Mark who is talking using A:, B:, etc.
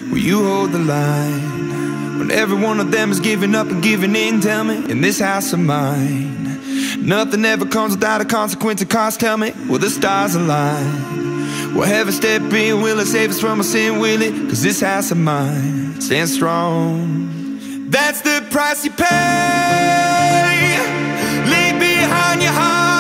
A: Will you hold the line when every one of them is giving up and giving in? Tell me, in this house of mine, nothing ever comes without a consequence of cost. Tell me, will the stars align? Will heaven step in? Will it save us from our sin? Will it? Cause this house of mine stands strong. That's the price you pay. Leave behind your heart